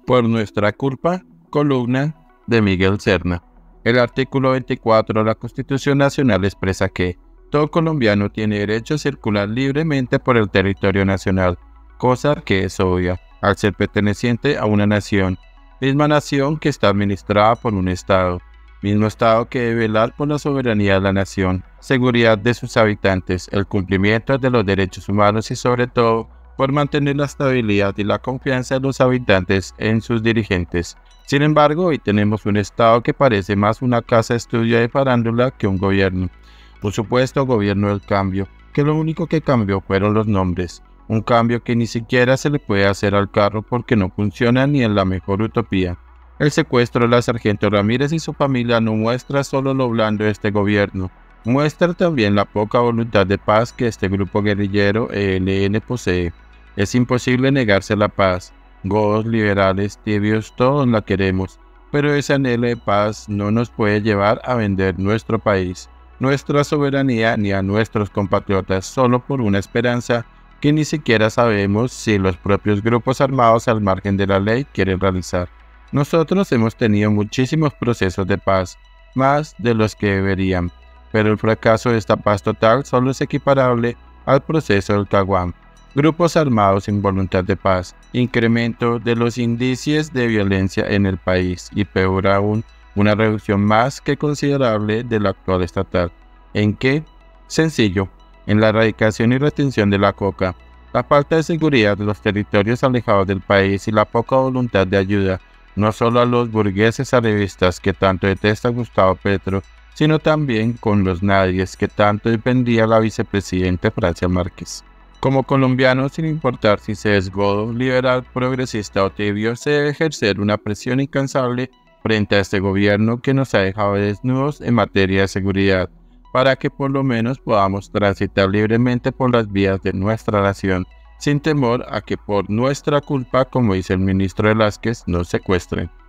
Por nuestra culpa, columna de Miguel Serna. El artículo 24 de la Constitución Nacional expresa que todo colombiano tiene derecho a circular libremente por el territorio nacional, cosa que es obvia, al ser perteneciente a una nación, misma nación que está administrada por un Estado, mismo Estado que debe velar por la soberanía de la nación, seguridad de sus habitantes, el cumplimiento de los derechos humanos y sobre todo, por mantener la estabilidad y la confianza de los habitantes en sus dirigentes. Sin embargo, hoy tenemos un Estado que parece más una casa de estudio de farándula que un gobierno. Un supuesto gobierno del cambio, que lo único que cambió fueron los nombres. Un cambio que ni siquiera se le puede hacer al carro porque no funciona ni en la mejor utopía. El secuestro de la sargento Ramírez y su familia no muestra solo lo blando de este gobierno, muestra también la poca voluntad de paz que este grupo guerrillero ELN posee. Es imposible negarse la paz. Godos, liberales, tibios, todos la queremos, pero ese anhelo de paz no nos puede llevar a vender nuestro país, nuestra soberanía ni a nuestros compatriotas solo por una esperanza que ni siquiera sabemos si los propios grupos armados al margen de la ley quieren realizar. Nosotros hemos tenido muchísimos procesos de paz, más de los que deberían, pero el fracaso de esta paz total solo es equiparable al proceso del Caguán. Grupos armados sin voluntad de paz, incremento de los índices de violencia en el país y peor aún, una reducción más que considerable de la actual estatal. ¿En qué? Sencillo, en la erradicación y retención de la coca, la falta de seguridad de los territorios alejados del país y la poca voluntad de ayuda, no solo a los burgueses arribistas que tanto detesta Gustavo Petro, sino también con los nadies que tanto dependía la vicepresidenta Francia Márquez. Como colombiano, sin importar si se es godo, liberal, progresista o tibio, se debe ejercer una presión incansable frente a este gobierno que nos ha dejado desnudos en materia de seguridad, para que por lo menos podamos transitar libremente por las vías de nuestra nación, sin temor a que por nuestra culpa, como dice el ministro Velázquez, nos secuestren.